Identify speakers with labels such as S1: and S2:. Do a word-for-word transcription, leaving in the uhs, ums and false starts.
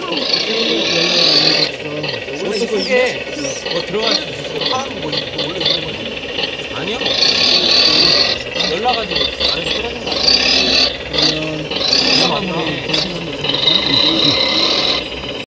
S1: 원래 이거 속에 뭐 들어갈 수 있어. 하는 뭐 이거 원래 있는 거지. 아니야, 없어. 열나가지고 안에서 떨어진 거 아니야?